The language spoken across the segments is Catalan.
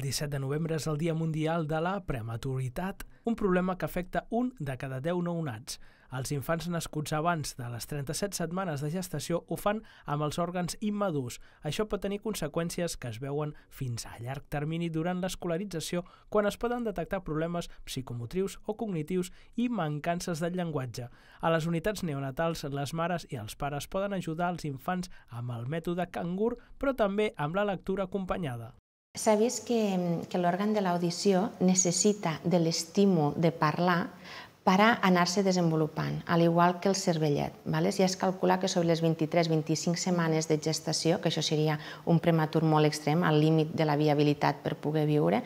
El 17 de novembre és el Dia Mundial de la Prematuritat, un problema que afecta un de cada 10 nounats. Els infants nascuts abans de les 37 setmanes de gestació ho fan amb els òrgans immadurs. Això pot tenir conseqüències que es veuen fins a llarg termini durant l'escolarització, quan es poden detectar problemes psicomotrius o cognitius i mancances del llenguatge. A les unitats neonatals, les mares i els pares poden ajudar els infants amb el mètode cangur, però també amb la lectura acompanyada. S'ha vist que l'òrgan de l'audició necessita de l'estímul de parlar per a anar-se desenvolupant, al igual que el cervellet. Ja es calcula que sobre les 23-25 setmanes de gestació, que això seria un prematur molt extrem, al límit de la viabilitat per poder viure,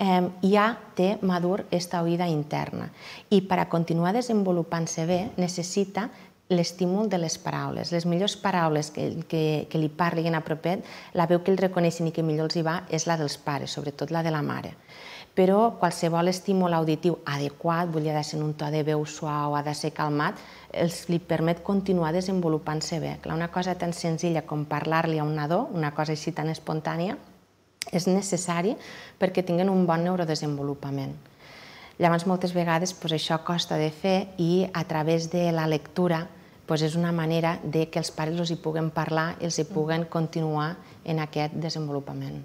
ja té madur aquesta oïda interna. I per a continuar desenvolupant-se bé necessita l'estímul de les paraules. Les millors paraules que li parlin a propet, la veu que ells reconeixen i que millor els hi va és la dels pares, sobretot la de la mare. Però qualsevol estímul auditiu adequat, ha de ser en un to de veu suau, ha de ser calmat, li permet continuar desenvolupant-se bé. Una cosa tan senzilla com parlar-li a un nadó, una cosa així tan espontània, és necessari perquè tinguin un bon neurodesenvolupament. Llavors, moltes vegades això costa de fer i a través de la lectura és una manera que els pares els hi puguen parlar i els hi puguen continuar en aquest desenvolupament.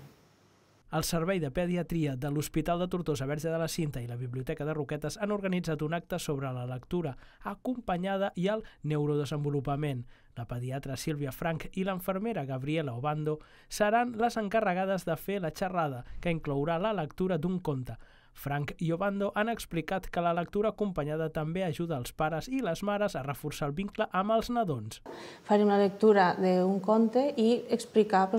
El Servei de Pediatria de l'Hospital de Tortosa Verge de la Cinta i la Biblioteca de Roquetes han organitzat un acte sobre la lectura acompanyada i el neurodesenvolupament. La pediatra Sílvia Frank i l'infermera Gabriela Obando seran les encarregades de fer la xerrada, que inclourà la lectura d'un conte. Frank i Obando han explicat que la lectura acompanyada també ajuda els pares i les mares a reforçar el vincle amb els nadons. Farem la lectura d'un conte i explicar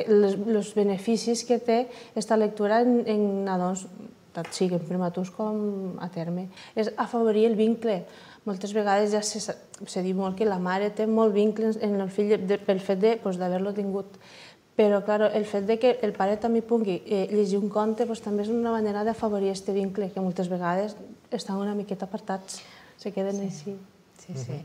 els beneficis que té aquesta lectura en nadons, tant siguin prematurs com a terme. És afavorir el vincle. Moltes vegades ja se diu molt que la mare té molt vincle en el fill pel fet d'haver-lo tingut. Però, clar, el fet que el pare també pugui llegir un conte també és una manera d'afavorir aquest vincle, que moltes vegades estan una miqueta apartats, se queden així. Sí.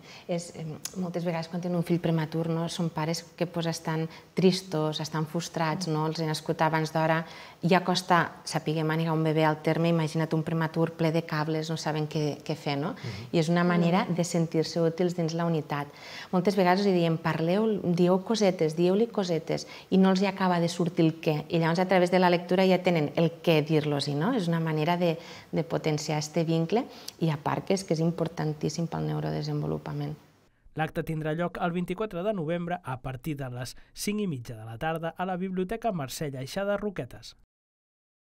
Moltes vegades quan tenen un fill prematur són pares que estan tristos, estan frustrats, els han nascut abans d'hora, ja costa saber manegar un bebè al terme, imagina't un prematur ple de cables, no saben què fer, no? I és una manera de sentir-se útils dins la unitat. Moltes vegades els diem, dieu cosetes, dieu-li cosetes, i no els acaba de sortir el què, i llavors a través de la lectura ja tenen el què dir-los-hi, no? És una manera de potenciar aquest vincle, i a part que és importantíssim pel neurodesenvolupament. L'acte tindrà lloc el 24 de novembre a partir de les 5:30 de la tarda a la Biblioteca Mercè Lleixà de Roquetes.